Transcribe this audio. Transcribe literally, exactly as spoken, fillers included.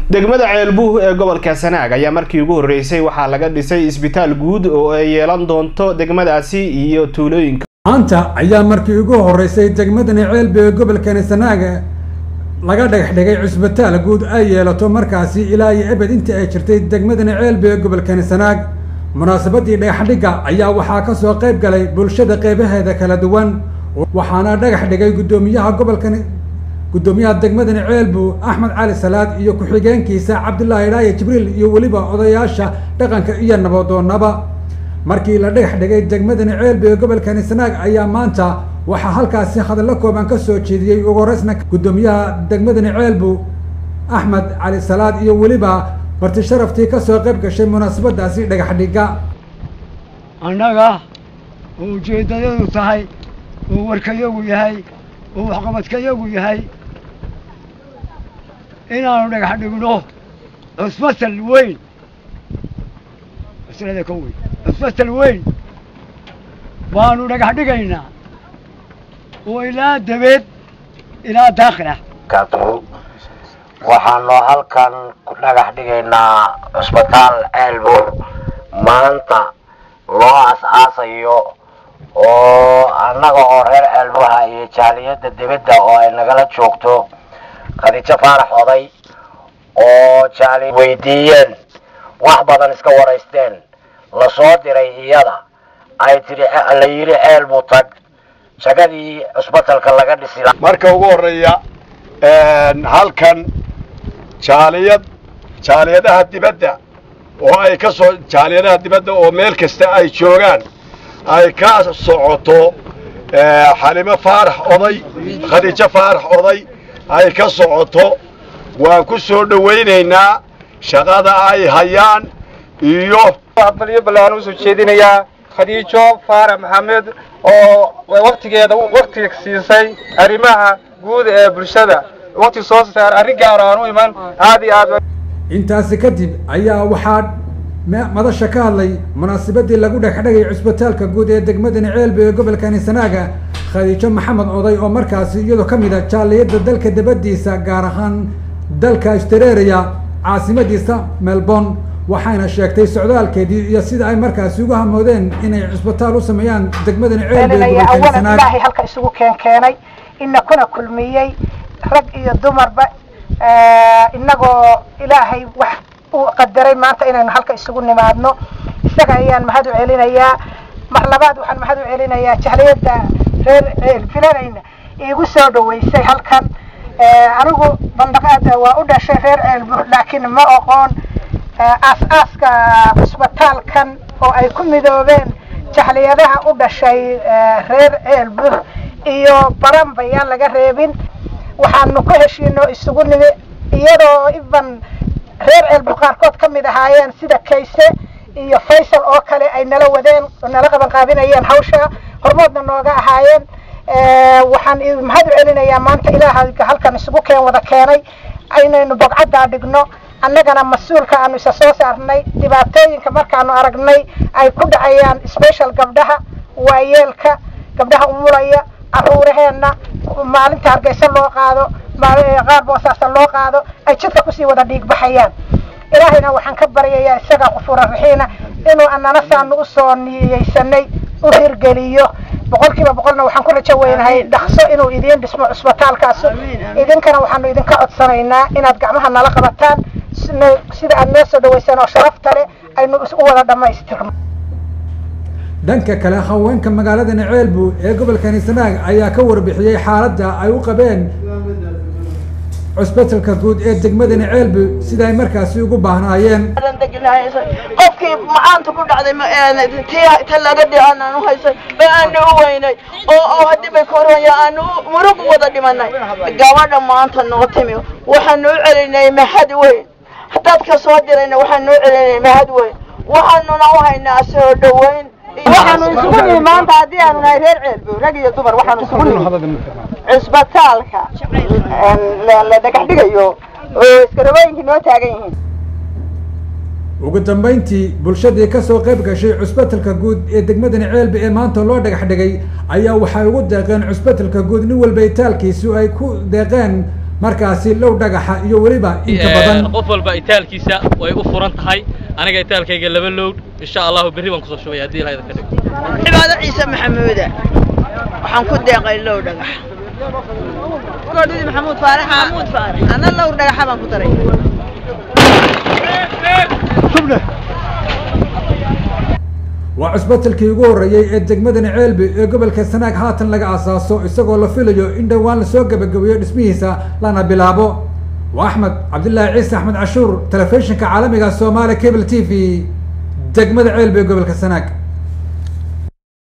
degmada Ceelbuh ee gobolka Sanaag ayaa markii ugu horeysay waxaa laga dhisay isbitaal guud oo ay yeelan doonto degmadaasi iyo tuulooyinka. Maanta ayaa markii ugu horeysay degmada Ceelbuh ee gobolka Sanaag laga dhagax dhigay isbitaal guud ay yeelato markaasi ilaa iyo abad inta ay jirtay degmada Ceelbuh ee gobolka Sanaag. munaasabadii dhagax dhiga ayaa waxaa ka soo qayb galay bulshada qaybaheeda kala duwan waxaana dhagax dhigay gudoomiyaha gobolka gudoomiyaha degmada Ceelbuh Axmed Cali Salaad iyo ku-xigeenkiisa Cabdullaahi Raaye Jibriil iyo waliba odayaasha dhaqanka iyo nabadoonnaba. markii la dhagax dhigay degmada Ceelbuh ee gobolka Sanaag ayaa maanta waxaa halkaasi hadallo kooban ka soo jeediyay ugu horeysna gudoomiyaha degmada Ceelbuh Axmed Cali Salaad iyo waliba barti sharaftii ka soo qayb gashay munaasabadaasi dhagax dhiga. annaga oo ujeedadadu tahay oo warkayagu yahay oo waxqabadkayagu yahay inaanu dhagax dhigno cusbatal weyn masalada ka weyn cusbatal weyn baanu dhagax dhigaynaa oo ilaa dabeed ilaa daakhil ah waxaanu halkan ku dhagax dhigaynaa cusbitaal Ceelbuh maanta loo aas-aasayo oo annaga oo reer Ceelbuh iyo jaaliyada dibadda oo ay nagala joogto Khadiija Faarax Oday oo jaali weydiiyeen wax badan iska wareysteen la soo diray iyada ay tiri la yiri Ceelbuh tag shaqadii cusbitaalka laga dhisay marka ugu horeeya een halkan jaaliyad jaaliyadaha dibadda oo ay ka soo jaaliyadaha dibadda oo meel kasta ay joogaan ay ka socoto ee Xalimo Faarax Oday Khadiija Faarax Oday ay ka socoto waan ku soo dhaweynaynaa shaqada ay hayaan iyo aqbaliyo balaan u soo jeedinayaa Khadiija Faarax Maxamed oo waqtigeeda waqtiga siisay arrimaha guud ee bulshada waqti soo saar arrin gaar ah oo iman aadi aad intaas kadib ayaa waxaa madasha ka hadlay munaasabadii lagu dhagax dhigay cusbitaalka guud ee degmada Ceelbuh ee gobolka Sanaag Khadiija Maxamed Oday oo markaasi iyadoo kamid ah jaaliyada dalka dibadiisa gaar ahaan dalka Australia caasimadiisa Melbourne waxayna sheegtay socdaalkeedii iyo sida ay markaasi ugu hamoodeen inay cusbitaal u sameeyaan degmada Ceelbuh ee gobolka Sanaag. ilaahay halka isugu keen keenay inna kuna kulmiyay rag iyo dumarba inagoo ilaahay wax uu qadaray maanta inaynu halka isugu nimaadno isaga ayaan mahad u celinayaa mar labaad waxaan mahad u celinayaa jaaliyada reer Ceelbuh igu soo dhaweysay halkan anigu bandaqada waa u dhashay reer Ceelbuh laakiin ma aqoon aas-aaska cusbitaalkan oo ay ku midoobeen jaaliyadaha u dhashay reer Ceelbuh iyo baranba yaan laga reebin waxaanu ku heshiino isugu nimi iyadoo iban reer Ceelbuh qaarkood ka mid ahaayeen sida Kayse iyo Faysal oo kale ay nala wadeen nala qaban qaabinayeen hawsha hormoodna nooga ahaayeen ee waxaan mahad u celinayaa maanta ilaahay halkan isugu keen wada keenay aynaynu bogcada dhigno annagana mas'uulka aanu isa soo saarnay dhibaatooyinka markaanu aragnay ay ku dhacayaan special gabdhaha waayeelka gabdhaha umulaya aruuraheena maalinta Hargeysa loo qaado qaar boosaasa loo qaado ay jidka ku sii wada dhiig baxayaan ilaahayna waxaan ka baryayaa isaga qofur raxiina inuu annana saan u soo niyeysanay u hirgeliyo boqolkiiba boqolna waxaan ku rajo weynahay dhaqso inuu idin dhismo cusbitaalkaas idinkana waxaanu idinka codsanaynaa inaad gacmaha nala qabataan sida aad noo soo dhaweysaan oo sharafta leh aynu u wada dhamaystirno. dhanka kale haweenka magaalada Ceelbuh ee gobolka Sanaag ayaa ka warbixiyay xaaladda ay u qabeen cusbitaalka guud ee degmada Ceelbuh sida ay markaasi ugu baahnaayeen qofkii maanta ku dhacday ma aan tii laga dhicaan aanu haysan baan u weynay oo oo hadii bay koraya aanu murug wada dhimanay gabadha maanta noo timi waxaan u celinay mahad weyn hadad ka soo dirayna waxaan u celinay mahad weyn waxaanu u haynaa soo dhaweyn waxaanu isugu nimid maanta hadii aanu nahay reer Ceelbuh rag iyo dumar waxaanu isugu nimid cusbitaalka la dhagax dhigayo oo iskarooyinka noo taagan yihiin. ugu dambeyntii bulshadii ka soo qayb gashay cusbitaalka guud ee degmada Ceelbuh ee maanta loo dhagax dhigay ayaa waxay ugu deeqeen cusbitaalka guud nin walba itaalkiisu ay ku deeqeen markaasi low dhagaxa iyo weliba inta badan qof walba itaalkiisa way u furan tahay aniga itaalkayga laba low insha Allah berri baan ku soo shubay hadii ilaahay ka dhigo cibaado ciise maxamuud waxaan ku deeqay low dhagax koodii maxamuud faarax maxamuud faarax ana low dhagax baan ku daray shubna waa cusbatalkii ugu horeeyay ee degmadani ceelbe ee gobolka Sanaag haatan laga asaaso isagoo la filayo in dhawaan la soo gabagabeeyo dhismihiisa lana bilaabo waa Axmed Cabdullaahi Ciise Axmed Cashuur telefishinka caalamiga Soomaali Cable T V degmada ceelbe ee gobolka Sanaag.